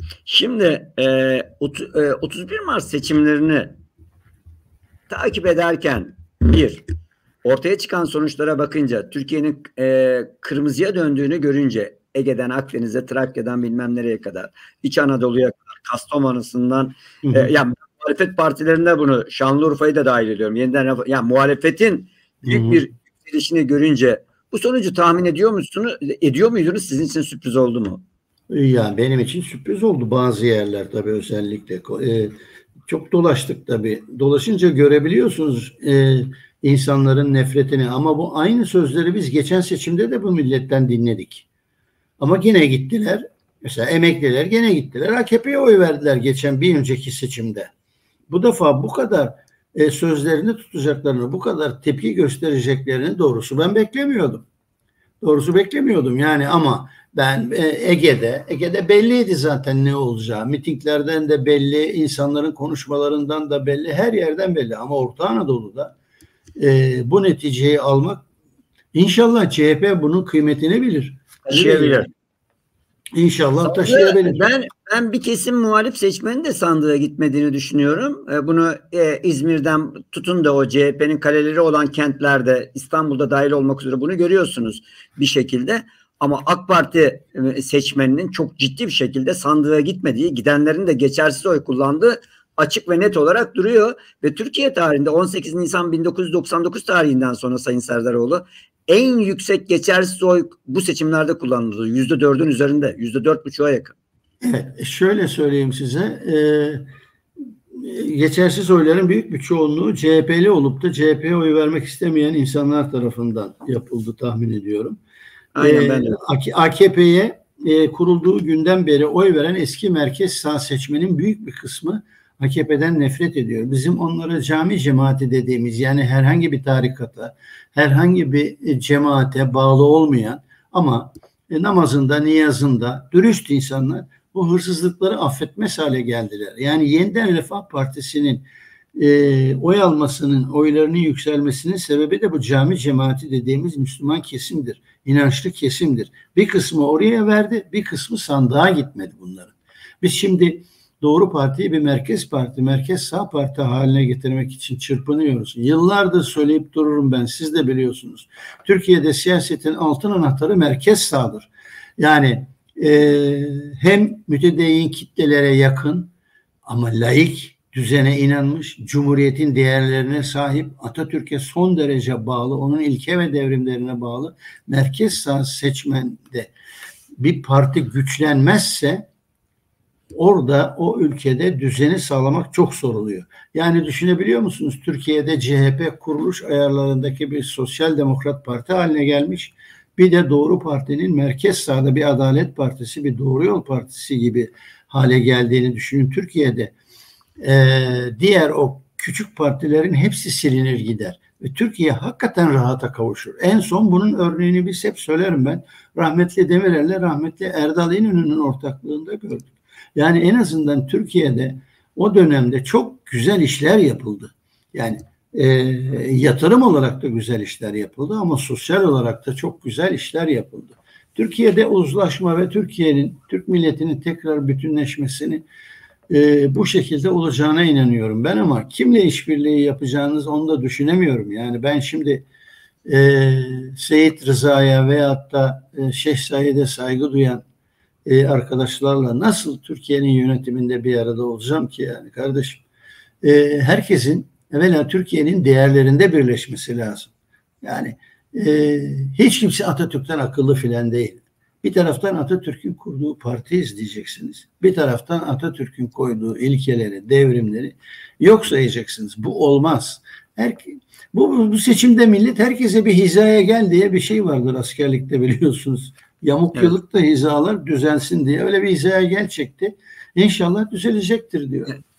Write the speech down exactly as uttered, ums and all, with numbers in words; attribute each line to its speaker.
Speaker 1: Şimdi e, otu- e, otuz bir Mart seçimlerini takip ederken bir, ortaya çıkan sonuçlara bakınca Türkiye'nin e, kırmızıya döndüğünü görünce Ege'den Akdeniz'e, Trakya'dan bilmem nereye kadar, İç Anadolu'ya kadar, Kastamonu'sundan e, yani muhalefet partilerinde bunu Şanlıurfa'yı da dahil ediyorum. Yeniden yani muhalefetin büyük bir yükselişini görünce bu sonucu tahmin ediyor musunuz? Ediyor muydunuz? Sizin için sürpriz oldu mu?
Speaker 2: Yani benim için sürpriz oldu bazı yerler tabii özellikle. Ee, çok dolaştık tabii. Dolaşınca görebiliyorsunuz e, insanların nefretini. Ama bu aynı sözleri biz geçen seçimde de bu milletten dinledik. Ama yine gittiler. Mesela emekliler gene gittiler. A K P'ye oy verdiler geçen bir önceki seçimde. Bu defa bu kadar e, sözlerini tutacaklarını, bu kadar tepki göstereceklerini doğrusu ben beklemiyordum. Doğrusu beklemiyordum yani ama ben e, Ege'de, Ege'de belliydi zaten ne olacağı. Mitinglerden de belli, insanların konuşmalarından da belli, her yerden belli. Ama Orta Anadolu'da e, bu neticeyi almak, inşallah C H P bunun kıymetini bilir.
Speaker 1: Taşıyabilir.
Speaker 2: İnşallah
Speaker 1: Sandığı,
Speaker 2: taşıyabilir.
Speaker 1: Ben ben bir kesim muhalif seçmenin de sandığa gitmediğini düşünüyorum. E, bunu e, İzmir'den tutun da o C H P'nin kaleleri olan kentlerde, İstanbul'da dahil olmak üzere bunu görüyorsunuz bir şekilde. Ama AK Parti seçmeninin çok ciddi bir şekilde sandığa gitmediği, gidenlerin de geçersiz oy kullandığı açık ve net olarak duruyor. Ve Türkiye tarihinde on sekiz Nisan bin dokuz yüz doksan dokuz tarihinden sonra Sayın Serdaroğlu en yüksek geçersiz oy bu seçimlerde kullanıldı. Yüzde dördün üzerinde. Yüzde dört buçuğa yakın.
Speaker 2: Evet, şöyle söyleyeyim size. E, geçersiz oyların büyük bir çoğunluğu C H P'li olup da C H P'ye oy vermek istemeyen insanlar tarafından yapıldı tahmin ediyorum.
Speaker 1: Aynen ben de.
Speaker 2: A K P'ye e, kurulduğu günden beri oy veren eski merkez sağ seçmenin büyük bir kısmı A K P'den nefret ediyor. Bizim onlara cami cemaati dediğimiz, yani herhangi bir tarikata, herhangi bir cemaate bağlı olmayan ama e, namazında, niyazında dürüst insanlar bu hırsızlıkları affetmez hale geldiler. Yani Yeniden Refah Partisi'nin e, oy almasının, oylarının yükselmesinin sebebi de bu cami cemaati dediğimiz Müslüman kesimdir. İnançlı kesimdir. Bir kısmı oraya verdi, bir kısmı sandığa gitmedi bunların. Biz şimdi Doğru Parti'yi bir merkez parti, merkez sağ parti haline getirmek için çırpınıyoruz. Yıllardır söyleyip dururum ben, siz de biliyorsunuz. Türkiye'de siyasetin altın anahtarı merkez sağdır. Yani e, hem mütedeyyin kitlelere yakın ama laik, düzene inanmış, Cumhuriyet'in değerlerine sahip, Atatürk'e son derece bağlı, onun ilke ve devrimlerine bağlı merkez sağ seçmende bir parti güçlenmezse orada, o ülkede düzeni sağlamak çok zor oluyor. Yani düşünebiliyor musunuz? Türkiye'de C H P kuruluş ayarlarındaki bir sosyal demokrat parti haline gelmiş. Bir de Doğru Parti'nin merkez sağda bir Adalet Partisi, bir Doğru Yol Partisi gibi hale geldiğini düşünün. Türkiye'de Ee, diğer o küçük partilerin hepsi silinir gider. Ve Türkiye hakikaten rahata kavuşur. En son bunun örneğini biz hep söylerim ben. Rahmetli Demirel'le rahmetli Erdal İnönü'nün ortaklığında gördük. Yani en azından Türkiye'de o dönemde çok güzel işler yapıldı. Yani e, yatırım olarak da güzel işler yapıldı ama sosyal olarak da çok güzel işler yapıldı. Türkiye'de uzlaşma ve Türkiye'nin, Türk milletinin tekrar bütünleşmesini Ee, bu şekilde olacağına inanıyorum ben, ama kimle işbirliği yapacağınız onu da düşünemiyorum. Yani ben şimdi e, Seyit Rıza'ya veyahut da e, Şeyh Said'e saygı duyan e, arkadaşlarla nasıl Türkiye'nin yönetiminde bir arada olacağım ki yani kardeşim? E, herkesin evvela Türkiye'nin değerlerinde birleşmesi lazım. Yani e, hiç kimse Atatürk'ten akıllı filan değil. Bir taraftan Atatürk'ün kurduğu parti izleyeceksiniz. Bir taraftan Atatürk'ün koyduğu ilkeleri, devrimleri yok sayacaksınız. Bu olmaz. Her, bu, bu seçimde millet herkese bir hizaya gel diye bir şey vardır askerlikte, biliyorsunuz. Yamuk yıllıkta hizalar düzelsin diye öyle bir hizaya gel çekti. İnşallah düzelecektir diyor.